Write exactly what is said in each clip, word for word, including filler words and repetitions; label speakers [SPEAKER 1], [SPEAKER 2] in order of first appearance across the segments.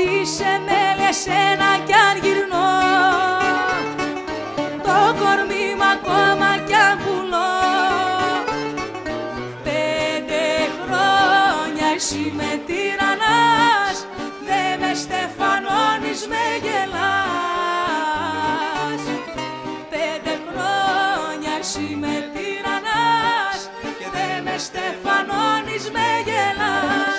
[SPEAKER 1] τι σε με εσένα κι αν γυρνώ, το κορμί μ' ακόμα κι αν πουλώ. Πέντε χρόνια εσύ με τυραννάς, δε με στεφανώνεις, με γελάς. Πέντε χρόνια εσύ με τυραννάς και δε με στεφανώνεις, με γελάς.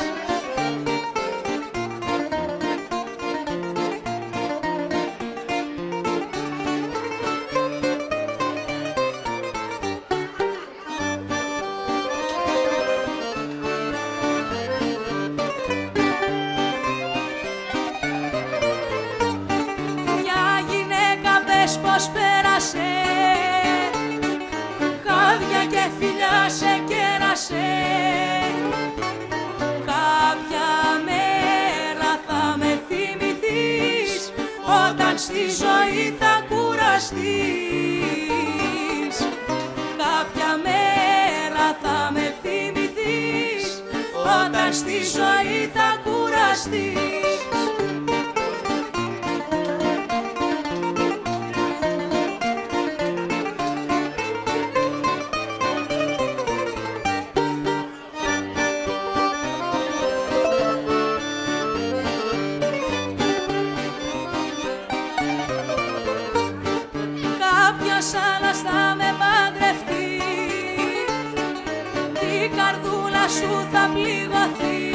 [SPEAKER 1] Πώς πέρασε, χάδια και φιλιά σε κέρασε. Κάποια μέρα θα με θυμηθείς, όταν στη ζωή θα κουραστείς. Κάποια μέρα θα με θυμηθείς, όταν στη ζωή θα κουραστείς. Άλλας θα με παντρευτεί, η καρδούλα σου θα πληγωθεί.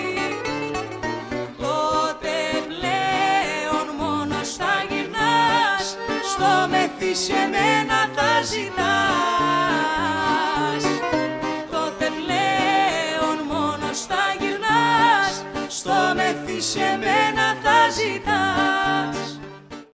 [SPEAKER 1] Τότε πλέον μόνος θα γυρνάς, στο μεθύ σε μένα θα ζητάς. Τότε πλέον μόνος θα γυρνάς, στο μεθύ σε μένα